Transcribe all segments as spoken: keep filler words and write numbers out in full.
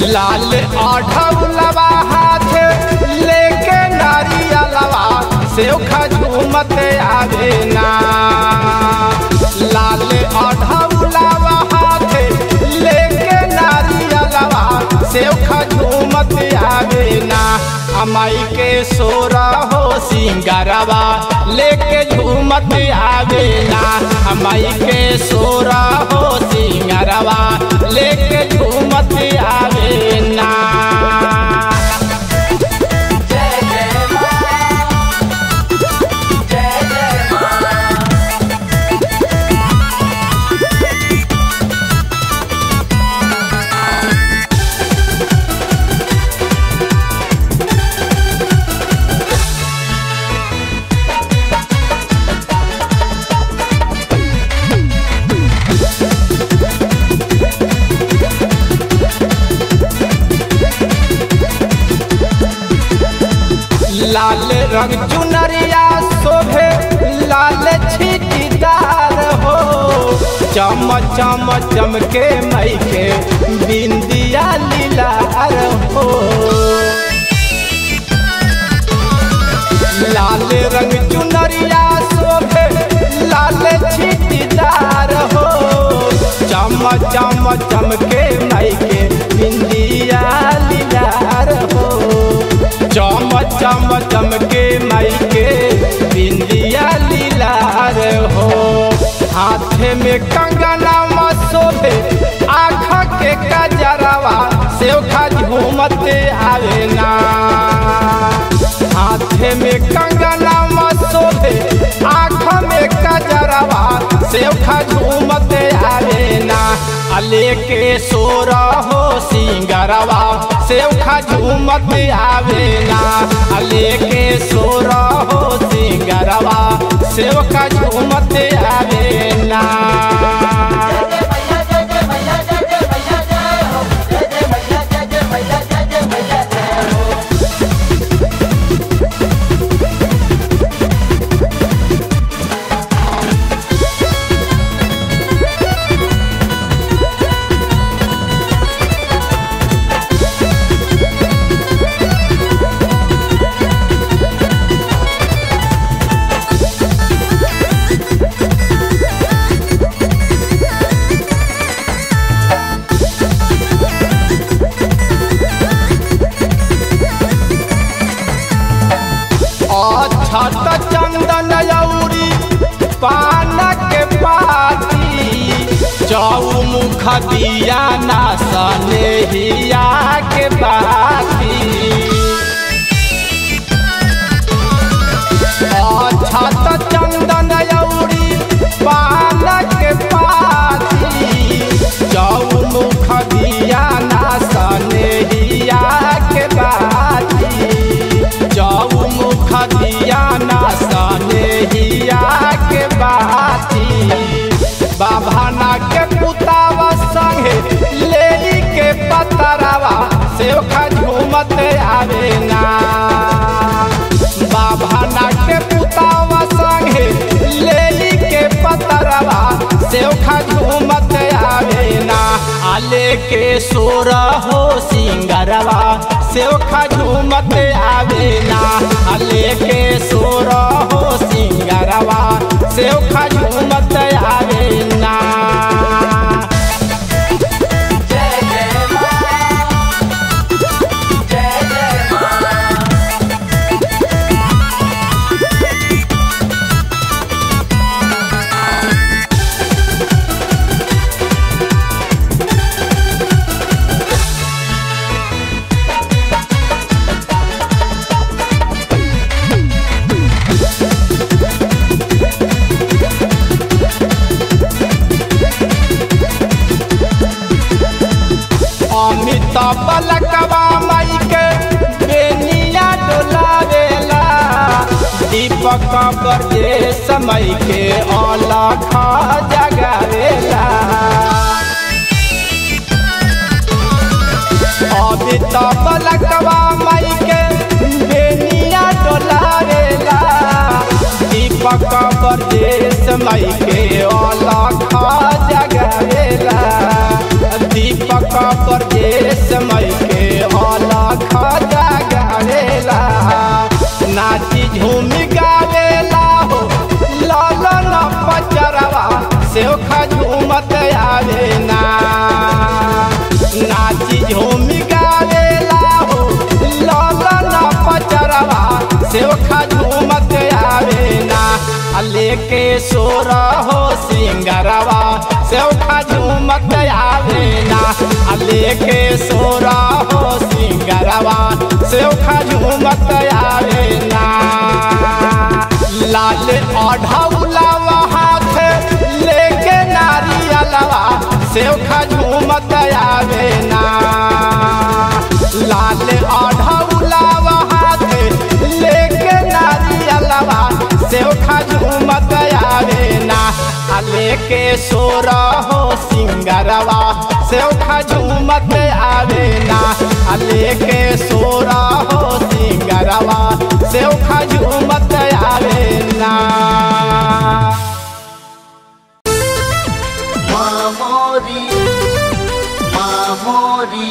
लाल आढ़ौलवा हाथ लेके नारियलवा सेवखा झूमत आवे ना। लाल आढ़ौलवा हाथ लेके नारियलवा सेवखा झूमत आवे ना। अमाई के सोरा हो सिंगारवा लेके झूमत आवे ना। अमाई के सोरा हो सिंगारवा लेके झूमत आवे ना। लाल रंग चुनरिया शोभे लाल छिटदार हो। चम चम चमके मई के बिंदिया लीलार हो। लाल रंग चुनरिया शोभे लाल छिटदार हो। चम चम चमके मई के बिंदिया लीलार हो। चम चम चमके मई के बिंदिया लीलार हो। हाथ में कंगना शोभे आँख के कजरवा सेवखा झूमत आवे ना। हाथ में कंगना शोभे आँख में कजरवा सेवखा झूमत आवे ना। अले के सोरा हो सिंगारवा सेवखा झूमत आवे ना। अले के सोरा हो सिंगारवा सेवखा झूमत आवे ना। छत चंदन यौरी पान के पाती चौमुख दिया ना सनेहिया के बाती। छत चंदन यौरी पान के पाती चौमुख दिया ना सनेहिया के बाती। चौमुख दिया ना सनेहिया के बाती। बाभाना के पुतावा संगे ले के पतरवा सेवखा झूमत आवे ना। बाभाना के पुतावा संगे ले के पतरवा सेवखा झूमत आवे ना। आले के सोरा हो सिंगारवा सेवखा झूमत आवे ना। अले के सोरा हो सिंगारवा सेवखा झूमत आवे ना। बलकवा मई के बेनिया डोलावेला। दीपक बरजे समय के अलख जगावेला। अभी तो बलकवा मई के बेनिया डोलावेला। दीपक बरजे समय के अलख जगावेला। दीपक परदेश मई लेके सोरा हो सिंगरवा सेवखा झूमत आवे ना। लेके सोरा हो सिंगरवा सेवखा झूमत आवे ना। लाल ओढ़ौलावा हाथ लेके नारियलवा सेवखा झूमत आवे ना। लाल ओढ़ौलावा हाथ लेके नारियलवा सेवखा झूमत आवे ना। लेके सोरा हो सिंगरवा सेवखा झूमत आवे ना। लेके सोरा हो सिंगरवा सेवखा झूमत आवे ना। मामोरी मामोरी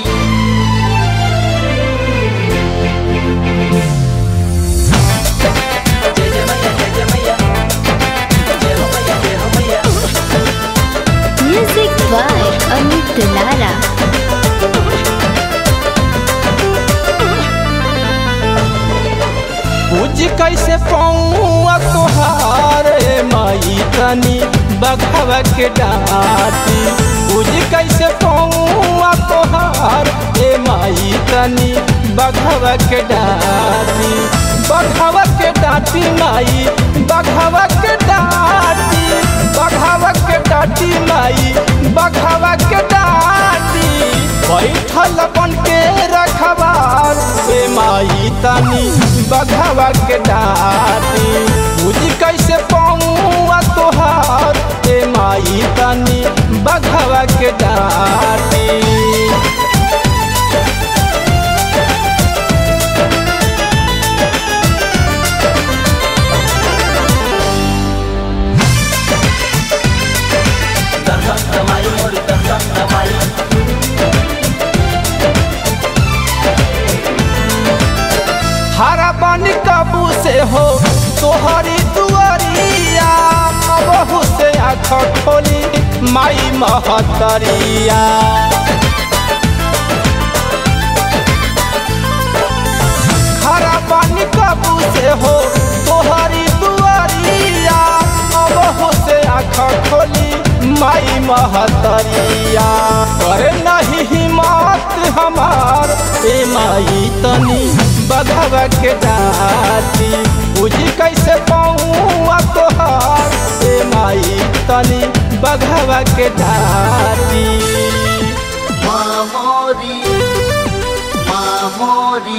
Music by Amit Dulara. पूज कैसे पौआ तोहार माई तनी बघवा के डाटी। पूज कैसे पौआ तोहार ए माई तनी बघवा के डाटी। बघवा के डाटी माई बघवा के डाटी। बघवा के डाटी माई बघवा के डाटी। बैठल बन के रखबार ए माई तनी बघवा के डाटी। पूज कैसे पौआ तोहार ए माई तनी बघवा के डाटी। हरा पानी काबू से हो तोहरी दुआरिया। बहू से आँख खोली माई महतरिया। हरा पानी काबू से हो तोहरी दुआरिया। बहू से आँख खोली माई महतरिया। करे नहीं हिम्मत हमार ए माई तनी बघवा के डाटी। पूज कैसे पौआ तोहार ए माई तनी बघवा के डाटी। मामोरी मामोरी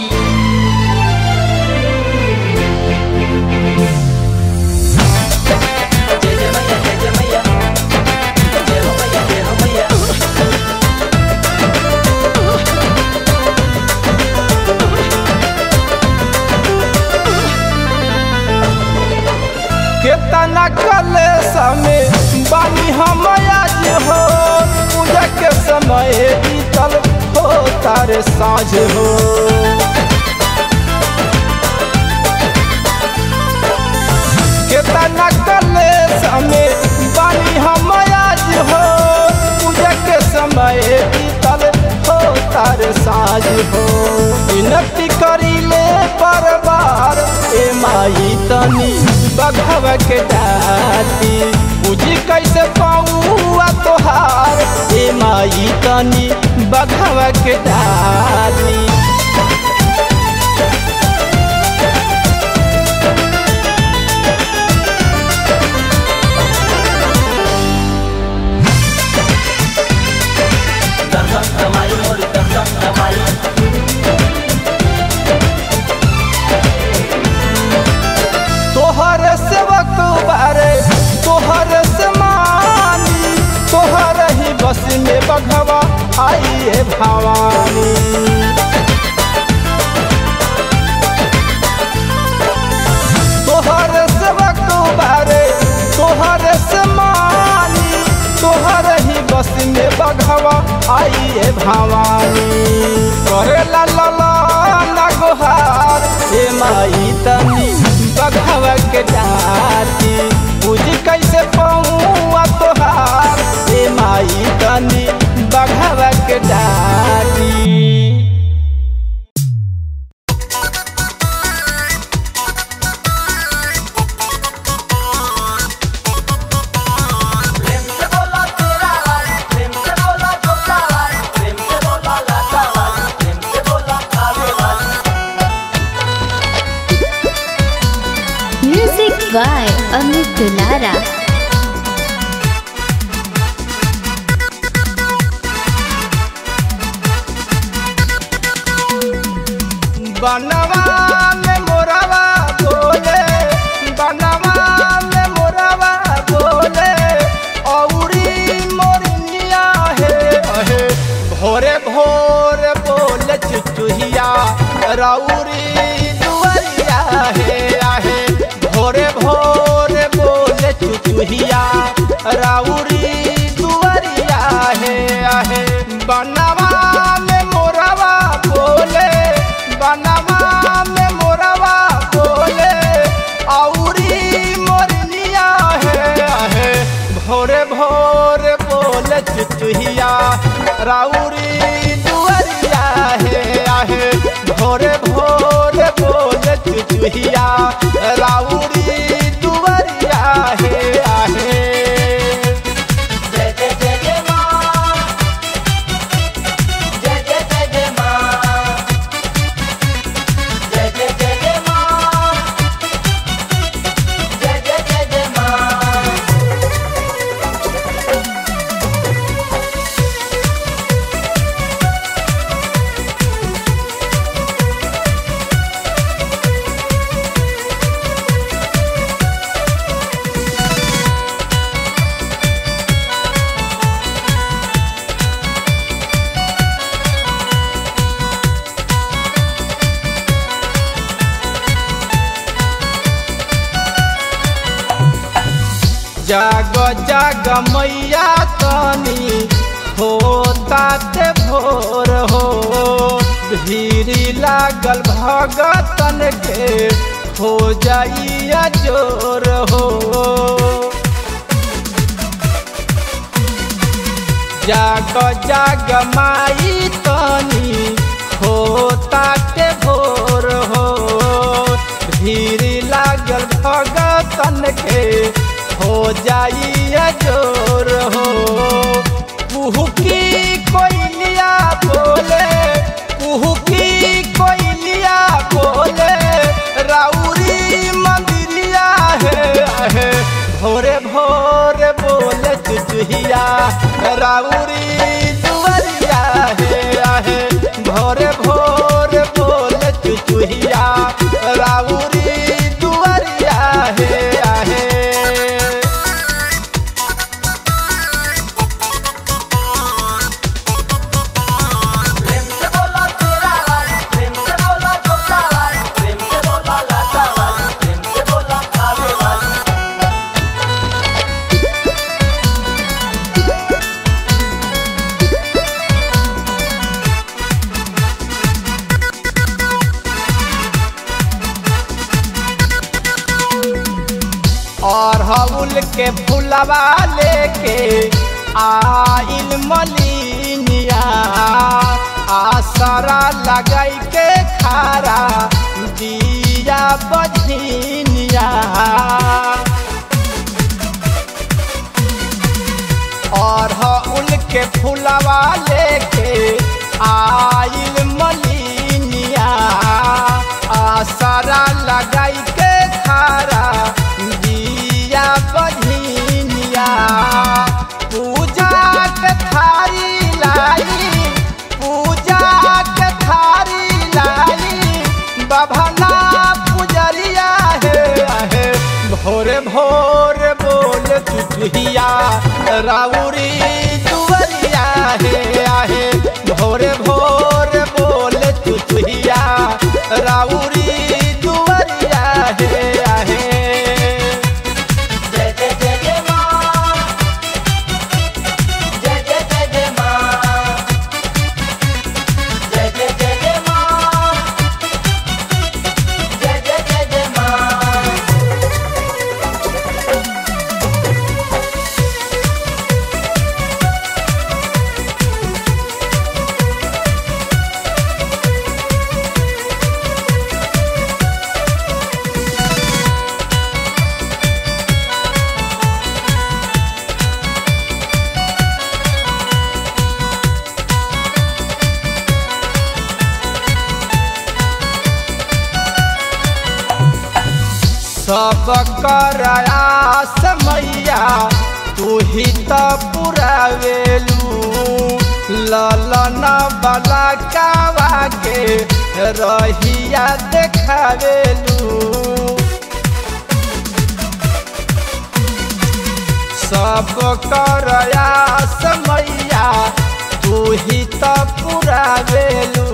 केतना कले समय बानी हम आज हो। पूजा के समय बीतल हो तारे साँझ हो। केतना कले समय बानी हम आज हो। पूजा के समय बीतल हो तारे साँझ हो। विनती करीले बार बार ए माई तनी बघवा के डाटी। पूज कैसे पौआ तोहार ए माई तनी बघवा के डाटी। तोहर सेवक बारे तोहर से मानी। तोहर ही बस में बघवा आई भवानी। तोहर सेवक बारे तोहर से मानी। तोहर ही बस में बघवा आई भवानी। करेला लला ना गोहार ए माई तनी बघवा के डाटी। पूज कैसे पौआ तोहार ए माई तनी बघवा के डाटी। by Amit Dulara. बनवा में मोरवा बोले, बनवा में मोरवा बोले, औरी मोरनिया है है भोरे भोरे बोले चुचुहिया राउरी दुआरिया है आहे भोरे भोरे बोले चुचुहिया राउरी दुआरिया है आहे बनवा में मोरवा बोले, बनवा में मोरवा बोले, औरी मोरनिया है आहे भोरे भोरे बोले चुचुहिया राउरी दुआरिया है आहे भोरे भोरे बोले चुचुहिया राउरी दुआरिया है आहे। जाग जाग मैया तनी होता ते भोर हो भीरी लागल भगतन के हो जाइया जोर हो जाग जाग माई तनी होता ते भोर हो भीरी लागल भगतन के हो जाइए जोर हो कुहुकी कोयलिया बोले, कुहुकी कोयलिया बोले, राउरी मंदिरिया है आहे भोरे भोरे बोले चुचुहिया राउरी दुआरिया है आहे भोरे भोरे बोले चुचुहिया राउरी दुआरिया है आहे। और हउल के फुलवा लेके आइल मलिनिया आसरा लगाई के खारा दिया बझिनिया और हउल के फुलवा लेके आइल मलिनिया आसरा लगाई के खारा बझिनिया पूजा के थारी लाई, पूजा के थारी लाई बभना पुजरिया है आहे भोरे भोरे बोले चुचुहिया राउरी दुआरिया है आहे भोरे भोरे बोले चुचुहिया राउरी दुआरिया है आहे। कर आस मैया तू ही तो पुरावेलू ललना बला कावा के रहिया देखावेलू सब कर आस मैया तू ही तो पुरावेलू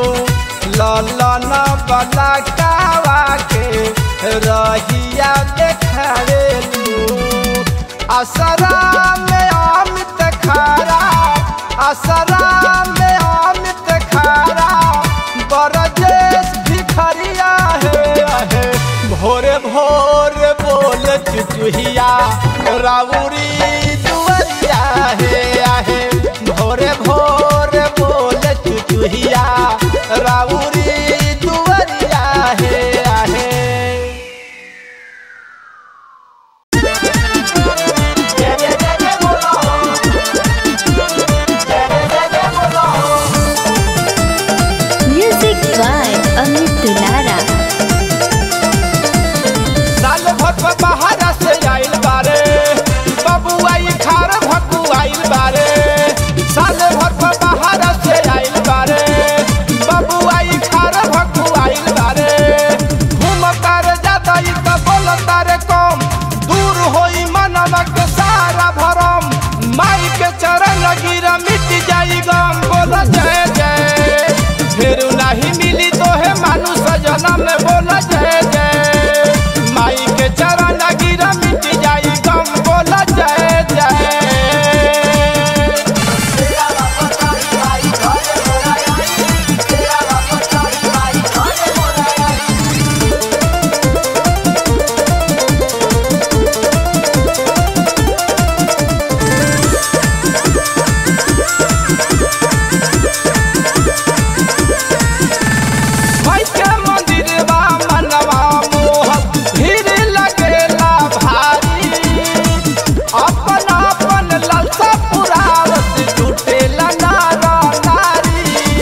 ललना बला कावा के रहिया देखावेलू असरा में अमित खारा असरा में अमित खारा बरजेश भिखरिया है भोरे भोरे बोल चुचुहिया राउरी दुवरिया है आहे भोरे भोरे बोल चुचुहिया राउरी दुवरिया है आहे म्यूजिक बाय अमित दुलारा। साल भर बाहर से आइल बारे बबुआई खार भकुआइल बारे साल भर बाहर से आइल बारे बबुआई खार भकुआइल बारे घूम कर जाता तो बोल तारे कम दूर होई मनवा के सारा भरम माई के चरण गिरा मिट जाई गम बोल जय जय फिर नहीं मिली तो है मानुष जन्म में बोल जय जय माई के चरण गिरा मिट जाई गम बोल जय जय भाई के मंदिरवा मनवा मोह भीड़ लगेला भारी अपन अपन ललसा पुरावत जुटेला नारा नारी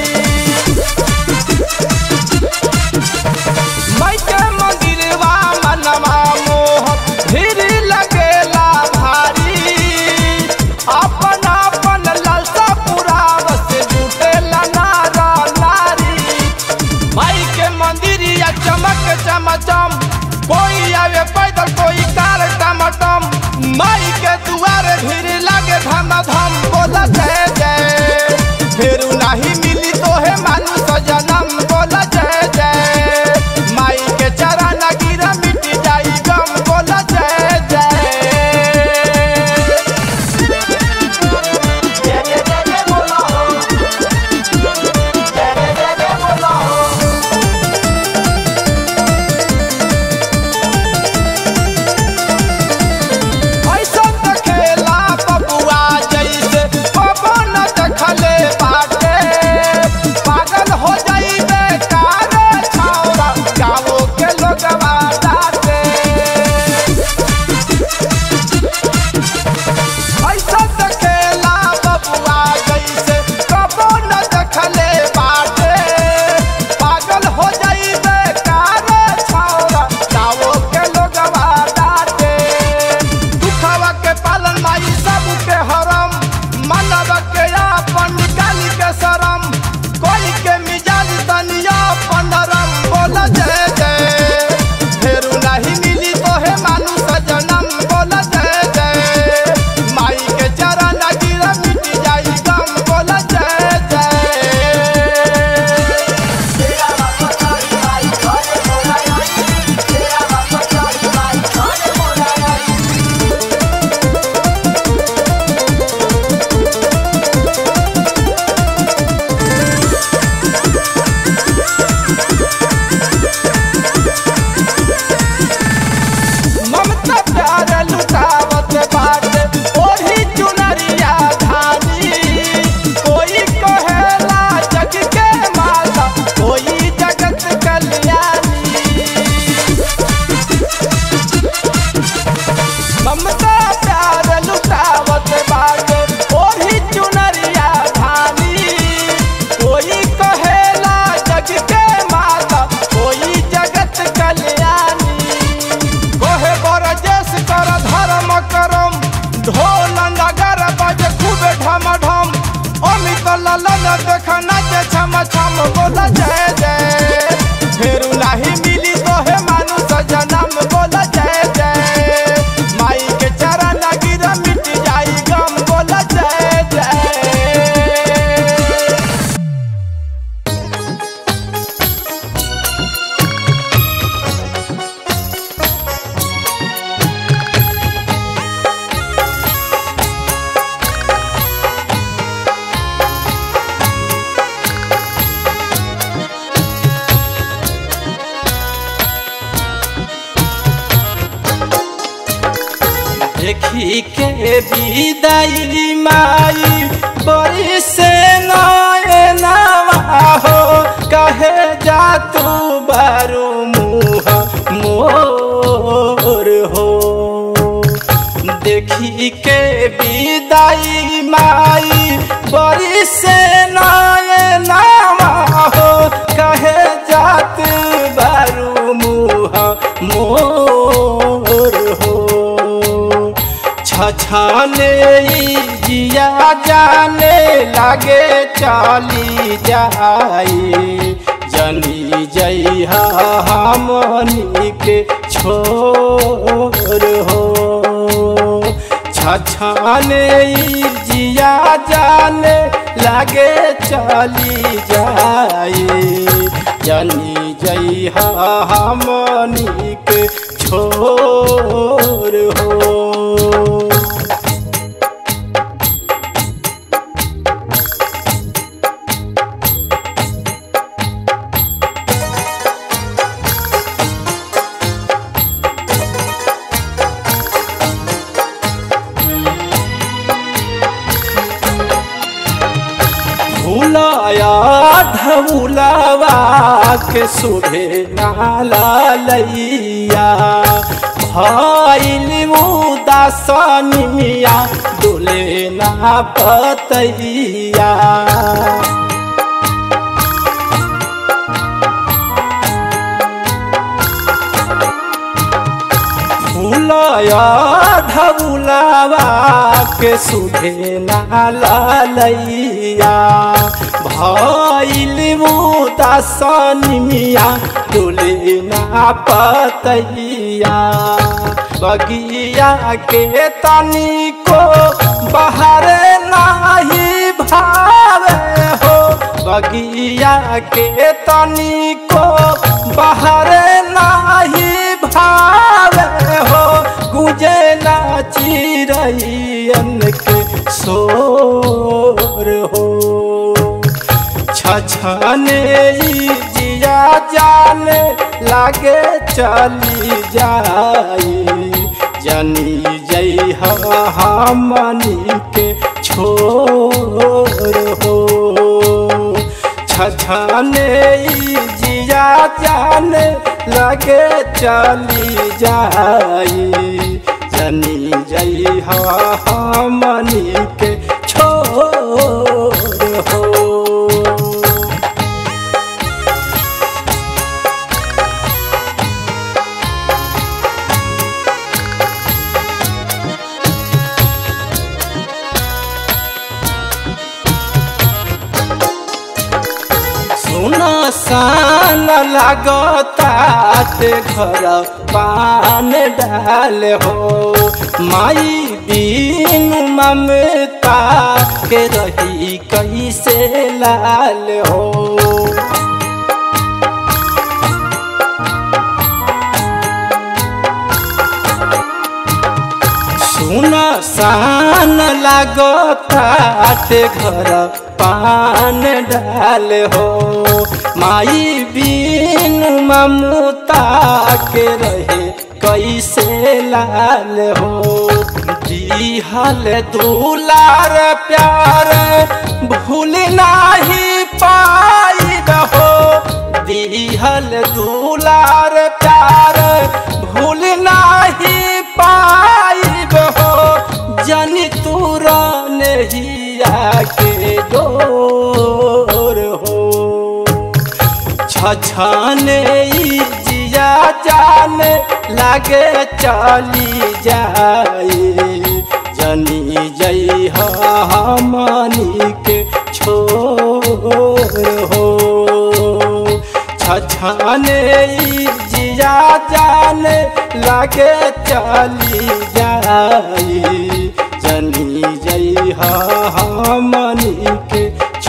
भाई के मंदिरवा मनवा मोह भीड़ लगेला भारी अपन अपन ललसा पुरावत जुटेला नारा नारी माई के मंदिरिया चमक चमचम कोई आवे पैदल कोई कार टमटम माई के दुआरे भीड़ लागे धम धम बोला जय जय फिर नहीं मिली तो है मानुष जन्म बोला जय जय माई के चरण गिरा मिट जाई गम बोला जय जय ऐसा देखेला बबुआ जैसे पवन देखले बाटे पागल हो जाइबे कार छौरा गाँव के लोगवा डाटे ऐसा देखेला बबुआ जैसे पवन देखले बाटे पागल हो जाइबे कार छौरा गाँव के लोगवा डाटे दुखवा के पालन माई सब के हरम मानव के अपन निकाली के शरम कोई के मिजाज तनिया पंडरम बोल जय जय फिर नहीं मिली तो है मानुष जन्म बोल जय जय माई के चरण गिरा मिट जाई गम बोल जय जय ममता प्यार लुटावत बाटे ओढ़ी चुनरिया धानी कोई कहेला जग के माता कोई जगत कल्याणी ममता प्यार लुटावत बाटे ओढ़ी चुनरिया धानी कोई कहेला जग के माता कोई जगत कल्याणी देखी के विदाई माई बड़ी से नवा हो कहे जा तू बारू मुँह मोर हो। देखी के विदाई माई बड़ी से नवा हो कहे जात बारू मुँह मोर हो। छछाने जिया जाने लागे चली जाई जनी जइहा हमनी के छोर हो। छछाने जिया जाने लागे चली जाई जनी जइहा हमनी के छोर हो। भूलाया ढबुलावा के सुभे नाला लैया भइल उदासनिया डोले ना पतैया। भूलाया ढबुलावा के सुभे नाला लैया भइल उदासनिया डोले ना पतैया। बगिया के तनी को बाहर नाही भावे हो बगिया के तनी को बाहर नाही भावे हो। गुजे ना चिरैयन के शोर हो। छछने जिया जाने लागे चली जाई जनी जइहा हमनी के छोर हो। छछने जिया जाने लागे चली जाई जनी जइहा हमनी के छोर हो। सान लगता ते घर पान डाल हो माई बीन ममता के रही कैसे लाल हो। सुना सान लगता ते घर पान डाल हो माई बीन ममता के रहे कैसे लाल हो। दिहल दुलार प्यार भूल नाही पाई हो दिहल दुलार प्यार भूल नाही पाई हो। जनी तूरा नहिया के डोर हो। छछने जिया जाने लागे चली जाई जनी जइहा हमनी के छोर हो। छछने जिया जाने लागे चली जाई जनी जइहा हमनी के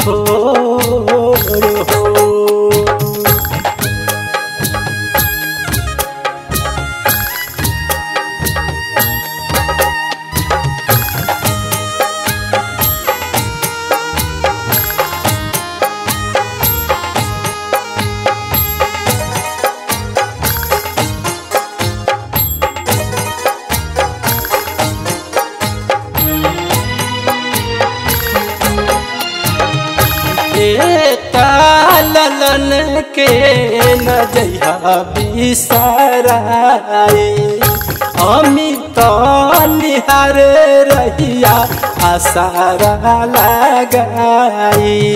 छोर हो। ललन के न जइहा बिसराई अमित निहार रहिया आसारा लगाई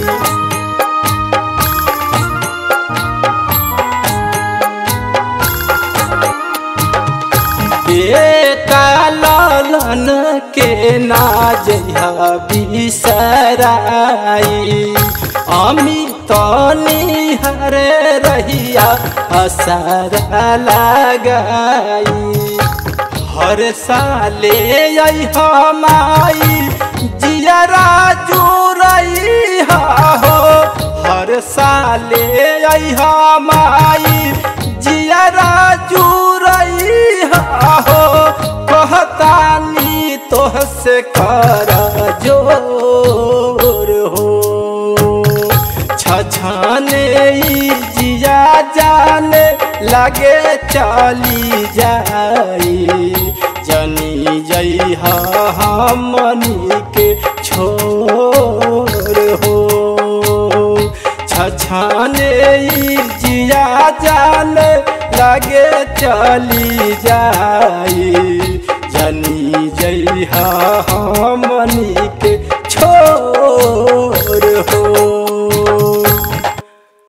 बेटा लालन के ना जइहा बिसराई अमित निहार रहिया आसारा लगाई हर साले अइहा माई जियरा जुरइहा हो हर साले अइहा माई जियरा जुरइहा हो कहतानी तोहसे कर जोर हो छछने जिया जाने लगे चली जाई जनी जइहा हमनी के छोर हो छछने जिया जाने लगे चली जाई जनी जइहा